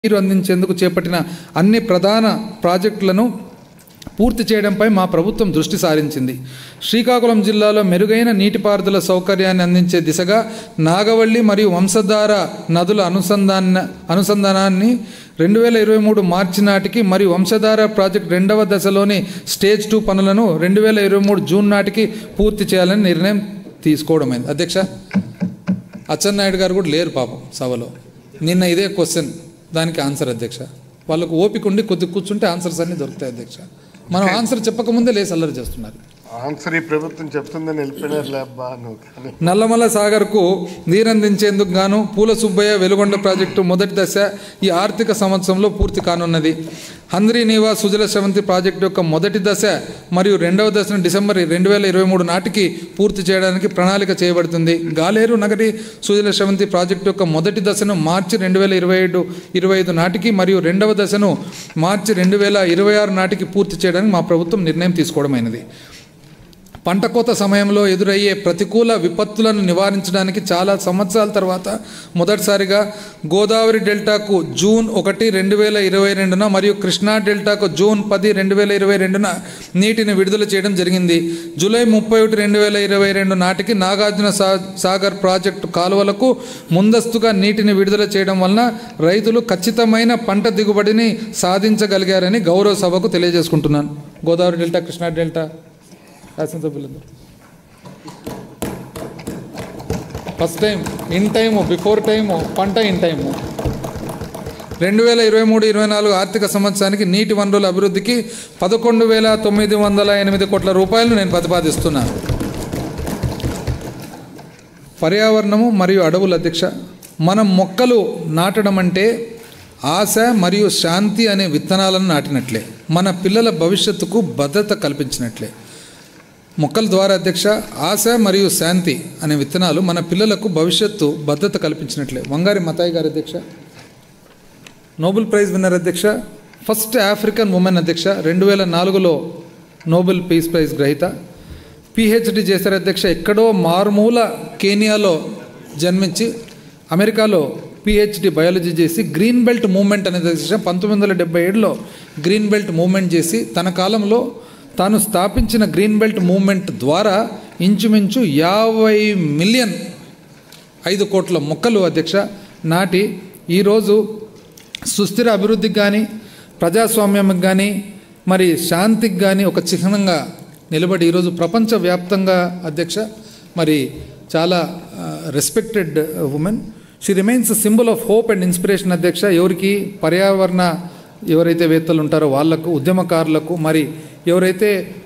నీరు అందించేందుకు చేపట్టిన అన్ని ప్రధాన ప్రాజెక్టులను పూర్తి చేయడంపై మా ప్రభుత్వం దృష్టి సారించింది. శ్రీకాకుళం జిల్లాలో మెరుగైన నీటిపారుదల సౌకర్యాన్ని అందించే దిశగా నాగవల్లి మరియు వంశధార నదుల అనుసంధానాన్ని 2023 మార్చి నాటికి మరియు వంశధార ప్రాజెక్టు 2వ దశలోని స్టేజ్ 2 పనులను 2023 జూన్ నాటికి పూర్తి చేయాలని నిర్ణయం తీసుకోవడమైంది. అధ్యక్ష, అచ్చెన్నాయుడు గారు కూడా లేరు పాపం సభలో. నిన్న ఇదే క్వశ్చన్, దానికి ఆన్సర్ అధ్యక్ష. వాళ్ళకు ఓపిక ఉండి కొద్ది కూర్చుంటే ఆన్సర్స్ అన్నీ దొరుకుతాయి అధ్యక్ష. మనం ఆన్సర్ చెప్పకముందే లేసి అల్లరి చేస్తున్నారు. ఆన్సర్ ఈ ప్రభుత్వం చెప్తుందని వెళ్ళిపోయినారు. నల్లమల సాగర్కు నీరందించేందుకు గాను పూల సుబ్బయ్య వెలుగొండ ప్రాజెక్టు మొదటి దశ ఈ ఆర్థిక సంవత్సరంలో పూర్తి కానున్నది. హంద్రీ నీవా సుజల శ్రవంతి ప్రాజెక్టు యొక్క మొదటి దశ మరియు 2వ దశను డిసెంబర్ 2023 నాటికి పూర్తి చేయడానికి ప్రణాళిక చేయబడుతుంది. గాలేరు నగరి సుజల శ్రవంతి ప్రాజెక్టు యొక్క మొదటి దశను మార్చి 2025 నాటికి మరియు 2వ దశను మార్చి 2026 నాటికి పూర్తి చేయడానికి మా ప్రభుత్వం నిర్ణయం తీసుకోవడమైనది. పంట కోత సమయంలో ఎదురయ్యే ప్రతికూల విపత్తులను నివారించడానికి చాలా సంవత్సరాల తర్వాత మొదటిసారిగా గోదావరి డెల్టాకు జూన్ 1, 2022 మరియు కృష్ణా డెల్టాకు జూన్ 10, 2022 నీటిని విడుదల చేయడం జరిగింది. జూలై 31, 2022 నాటికి నాగార్జున సాగర్ ప్రాజెక్టు కాలువలకు ముందస్తుగా నీటిని విడుదల చేయడం వలన రైతులు ఖచ్చితమైన పంట దిగుబడిని సాధించగలిగారని గౌరవ సభకు తెలియజేసుకుంటున్నాను. గోదావరి డెల్టా, కృష్ణా డెల్టా శాసనసభ్యులందరూ first time in time, before time, పంట ఇన్ టైము. 2023-24 ఆర్థిక సంవత్సరానికి నీటి వనరుల అభివృద్ధికి 11,908 కోట్ల రూపాయలను నేను ప్రతిపాదిస్తున్నాను. పర్యావరణము మరియు అడవుల అధ్యక్ష, మనం మొక్కలు నాటడం అంటే ఆశ మరియు శాంతి అనే విత్తనాలను నాటినట్లే, మన పిల్లల భవిష్యత్తుకు భద్రత కల్పించినట్లే. మొక్కల ద్వారా అధ్యక్ష ఆశ మరియు శాంతి అనే విత్తనాలు మన పిల్లలకు భవిష్యత్తు భద్రత కల్పించినట్లే. వంగారి మతాయి గారు అధ్యక్ష, నోబెల్ ప్రైజ్ విన్నర్ అధ్యక్ష, ఫస్ట్ ఆఫ్రికన్ ఉమెన్ అధ్యక్ష, 2004లో నోబెల్ పీస్ ప్రైజ్ గ్రహీత, పిహెచ్డి చేశారు అధ్యక్ష. ఎక్కడో మారుమూల కేనియాలో జన్మించి అమెరికాలో పిహెచ్డి బయాలజీ చేసి గ్రీన్ బెల్ట్ మూవ్మెంట్ అనేది అధ్యక్ష 1977లో గ్రీన్ బెల్ట్ మూవ్మెంట్ చేసి తన కాలంలో తాను స్థాపించిన గ్రీన్ బెల్ట్ మూవ్మెంట్ ద్వారా ఇంచుమించు 50 మిలియన్ 5 కోట్ల మొక్కలు అధ్యక్ష నాటి ఈరోజు సుస్థిర అభివృద్ధికి కానీ ప్రజాస్వామ్యంకి కానీ మరి శాంతికి కానీ ఒక చిహ్నంగా నిలబడి ఈరోజు ప్రపంచవ్యాప్తంగా అధ్యక్ష మరి చాలా respected women. She remains symbol of hope and inspiration అధ్యక్ష. ఎవరికి పర్యావరణ ఎవరైతే వేత్తలు ఉంటారో వాళ్లకు, ఉద్యమకారులకు, మరి ఎవరైతే